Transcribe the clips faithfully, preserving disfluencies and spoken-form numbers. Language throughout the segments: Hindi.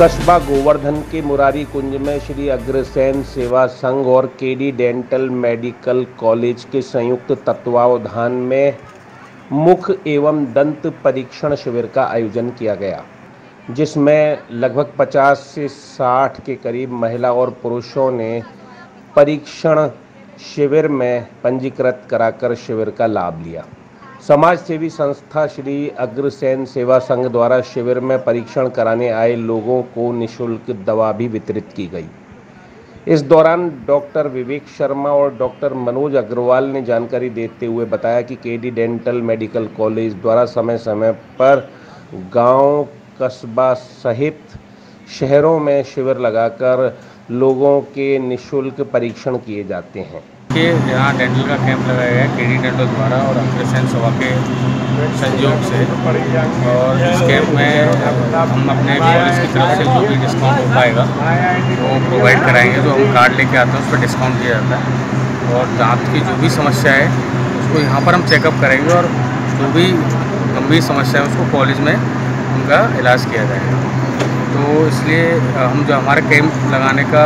कस्बा गोवर्धन के मुरारी कुंज में श्री अग्रसेन सेवा संघ और केडी डेंटल मेडिकल कॉलेज के संयुक्त तत्वावधान में मुख एवं दंत परीक्षण शिविर का आयोजन किया गया, जिसमें लगभग पचास से साठ के करीब महिला और पुरुषों ने परीक्षण शिविर में पंजीकृत कराकर शिविर का लाभ लिया। समाज सेवी संस्था श्री अग्रसेन सेवा संघ द्वारा शिविर में परीक्षण कराने आए लोगों को निःशुल्क दवा भी वितरित की गई। इस दौरान डॉक्टर विवेक शर्मा और डॉक्टर मनोज अग्रवाल ने जानकारी देते हुए बताया कि केडी डेंटल मेडिकल कॉलेज द्वारा समय समय पर गांव, कस्बा सहित शहरों में शिविर लगाकर लोगों के निःशुल्क परीक्षण किए जाते हैं। कि यहाँ डेंटल का कैंप लगाया गया है केडी डेंटल द्वारा और अग्रसेन सेवा के संयोग से, और इस कैंप में हम अपने कॉलेज की तरफ से जो भी डिस्काउंट हो पाएगा वो प्रोवाइड कराएंगे। जो हम कार्ड लेके आते हैं उस पर डिस्काउंट दिया जाता है, और दांत की जो भी समस्या है उसको यहाँ पर हम चेकअप करेंगे, और जो भी गंभीर समस्या है उसको कॉलेज में उनका इलाज किया जाएगा। तो इसलिए हम जो हमारे कैंप लगाने का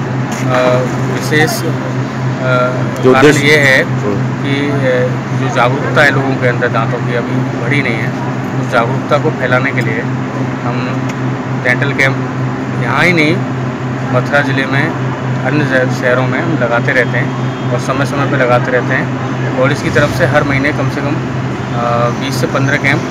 विशेष कारण ये है कि जो जागरूकता है लोगों के अंदर दांतों की अभी बढ़ी नहीं है, उस जागरूकता को फैलाने के लिए हम डेंटल कैंप यहाँ ही नहीं मथुरा ज़िले में अन्य शहरों में हम लगाते रहते हैं, और समय समय पर लगाते रहते हैं। कॉलेज की तरफ से हर महीने कम से कम बीस से पंद्रह कैंप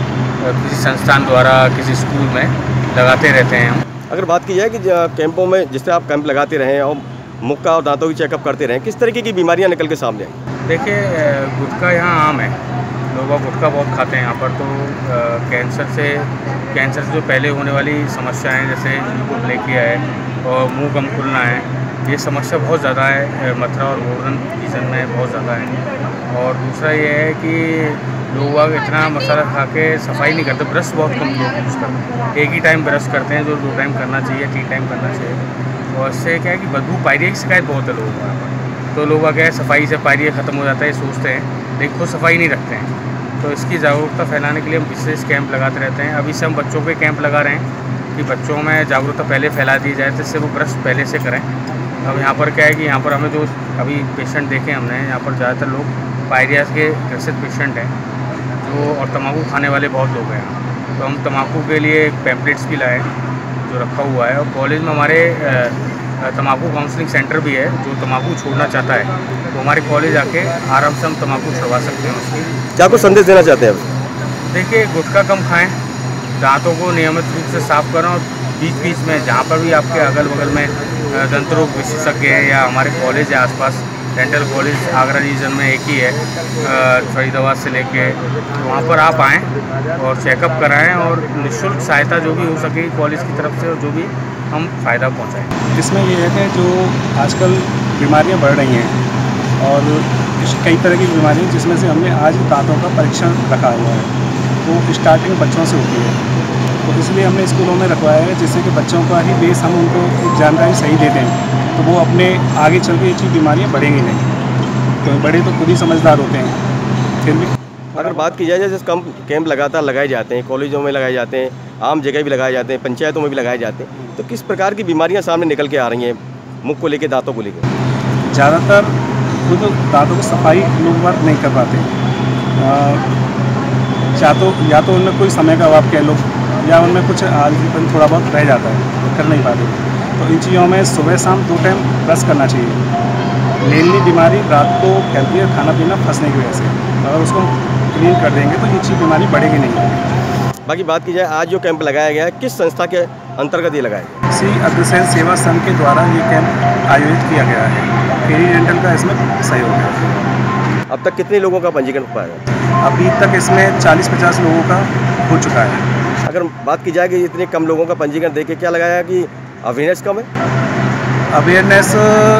किसी संस्थान द्वारा किसी स्कूल में लगाते रहते हैं हम। अगर बात की जाए कि कैंपों में जिस तरह आप कैंप लगाते रहे और मुख का और दांतों की चेकअप करते रहें, किस तरीके की बीमारियां निकल के सामने आई? देखिए, गुटखा यहाँ आम है, लोग गुटखा बहुत खाते हैं यहाँ पर। तो आ, कैंसर से कैंसर से जो पहले होने वाली समस्याएं जैसे ल्यूकोप्लेकिया है और मुंह कम खुलना है, ये समस्या बहुत ज़्यादा है मथुरा और गोवर्धन रीजन में बहुत ज़्यादा है। और दूसरा ये है कि लोग बाग इतना मसाला खा के सफाई नहीं करते, ब्रश बहुत कम लोग यूज़ करते हैं, एक ही टाइम ब्रश करते हैं जो दो टाइम करना चाहिए, तीन टाइम करना चाहिए। और इससे क्या है कि बदबू पायरिया की शिकायत बहुत है लोगों को, तो लोग क्या है सफाई से पायरिया ख़त्म हो जाता है सोचते हैं, लेकिन खुद सफाई नहीं रखते हैं। तो इसकी जागरूकता फैलाने के लिए हम विशेष कैंप लगाते रहते हैं। अभी से हम बच्चों पे कैंप लगा रहे हैं कि बच्चों में जागरूकता पहले फैला दी जाए, जिससे वो ब्रश पहले से करें। अब यहाँ पर क्या है कि यहाँ पर हमें जो अभी पेशेंट देखे हमने, यहाँ पर ज़्यादातर लोग पायरिया के ग्रसित पेशेंट हैं जो, और तम्बाकू खाने वाले बहुत लोग हैं। तो हम तम्बाकू के लिए पैम्पलेट्स भी लाए जो रखा हुआ है, और कॉलेज में हमारे तम्बाकू काउंसलिंग सेंटर भी है। जो तम्बाकू छोड़ना चाहता है तो हमारे कॉलेज आके आराम से हम तम्बाकू छुड़वा सकते हैं उसकी। क्या कुछ संदेश देना चाहते हैं आप? देखिए, गुटखा कम खाएं, दांतों को नियमित रूप से साफ़ करें, और बीच बीच में जहाँ पर भी आपके अगल बगल में दंत रोग विशेषज्ञ है या हमारे कॉलेज है आसपास, डेंटल कॉलेज आगरा रीजन में एक ही है फरीदाबाद से लेके, तो वहाँ पर आप आएँ और चेकअप कराएं, और निःशुल्क सहायता जो भी हो सके कॉलेज की तरफ से और जो भी हम फ़ायदा पहुँचाएँ। इसमें ये है कि जो आजकल बीमारियां बढ़ रही हैं, और कई तरह की बीमारियां, जिसमें से हमने आज दांतों का परीक्षण रखा हुआ है, वो स्टार्टिंग बच्चों से होती है। तो इसलिए हमने स्कूलों में रखवाया है, जिससे कि बच्चों का ही बेस हम उनको एक जानकारी सही दे दें, तो वो अपने आगे चल के ये चीज़ बीमारियाँ बढ़ेंगी नहीं, क्योंकि बड़े तो खुद ही समझदार होते हैं। फिर भी अगर बात की जाए जैसे कम कैंप लगातार लगाए जाते हैं, कॉलेजों में लगाए जाते हैं, आम जगह भी लगाए जाते हैं, पंचायतों में भी लगाए जाते हैं, तो किस प्रकार की बीमारियाँ सामने निकल के आ रही हैं मुख को लेकर, दांतों को लेकर? ज़्यादातर खुद दांतों की सफाई लोग बात नहीं कर पाते, या तो या तो उनमें कोई समय का अभाव कह लो, या उनमें कुछ आलसीपन थोड़ा बहुत रह जाता है, कर नहीं पाते। तो इन चीज़ों में सुबह शाम दो टाइम ब्रश करना चाहिए। मेनली बीमारी रात को फैलती है खाना पीना फंसने की वजह से, अगर उसको क्लीन कर देंगे तो ये चीज़ बीमारी बढ़ेगी नहीं। बाकी बात की जाए आज जो कैंप लगाया गया है, किस संस्था के अंतर्गत ये लगाया गया? श्री अग्रसेन सेवा संघ के द्वारा ये कैंप आयोजित किया गया है, केडी डेंटल का इसमें सहयोग है। अब तक कितने लोगों का पंजीकरण हो पाया? अभी तक इसमें चालीस पचास लोगों का हो चुका है। अगर बात की जाए कि इतने कम लोगों का पंजीकरण देख के क्या लगाया कि अवेयरनेस कम है? अवेयरनेस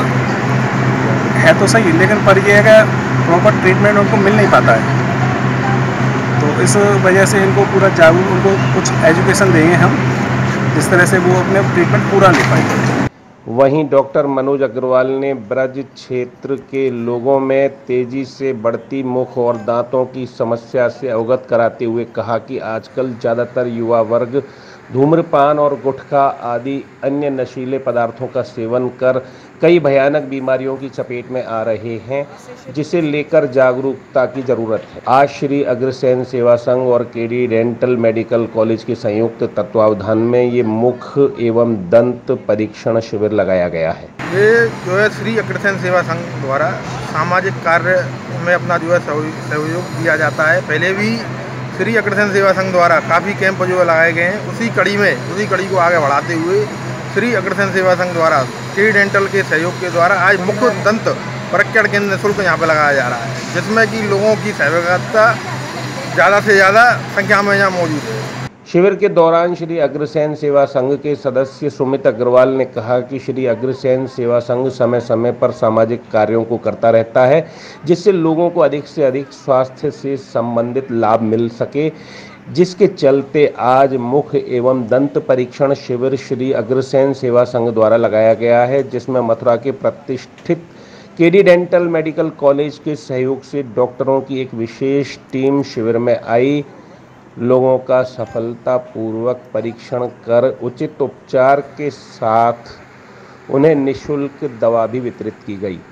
है तो सही, लेकिन पर ये है कि प्रॉपर ट्रीटमेंट उनको मिल नहीं पाता है, तो इस वजह से इनको पूरा जागरूक, उनको कुछ एजुकेशन देंगे हम, जिस तरह से वो अपने ट्रीटमेंट पूरा ले पाएंगे। वहीं डॉक्टर मनोज अग्रवाल ने ब्रज क्षेत्र के लोगों में तेजी से बढ़ती मुख और दांतों की समस्या से अवगत कराते हुए कहा कि आजकल ज़्यादातर युवा वर्ग धूम्रपान और गुटखा आदि अन्य नशीले पदार्थों का सेवन कर कई भयानक बीमारियों की चपेट में आ रहे हैं, जिसे लेकर जागरूकता की जरूरत है। आज श्री अग्रसेन सेवा संघ और केडी डेंटल मेडिकल कॉलेज के संयुक्त तत्वावधान में ये मुख एवं दंत परीक्षण शिविर लगाया गया है। ये जो है श्री अग्रसेन सेवा संघ द्वारा सामाजिक कार्य में अपना जो है सहयोग दिया जाता है। पहले भी श्री अग्रसेन सेवा संघ द्वारा काफ़ी कैंप जो है लगाए गए हैं। उसी कड़ी में उसी कड़ी को आगे बढ़ाते हुए श्री अग्रसेन सेवा संघ द्वारा केडी डेंटल के सहयोग के द्वारा आज मुख्य दंत परीक्षण केंद्र निःशुल्क यहाँ पे लगाया जा रहा है, जिसमें कि लोगों की सहभागिता ज़्यादा से ज़्यादा संख्या में यहाँ मौजूद है। शिविर के दौरान श्री अग्रसेन सेवा संघ के सदस्य सुमित अग्रवाल ने कहा कि श्री अग्रसेन सेवा संघ समय समय पर सामाजिक कार्यों को करता रहता है, जिससे लोगों को अधिक से अधिक स्वास्थ्य से संबंधित लाभ मिल सके, जिसके चलते आज मुख एवं दंत परीक्षण शिविर श्री अग्रसेन सेवा संघ द्वारा लगाया गया है, जिसमें मथुरा के प्रतिष्ठित केडी डेंटल मेडिकल कॉलेज के सहयोग से डॉक्टरों की एक विशेष टीम शिविर में आई। लोगों का सफलतापूर्वक परीक्षण कर उचित उपचार के साथ उन्हें निःशुल्क दवा भी वितरित की गई।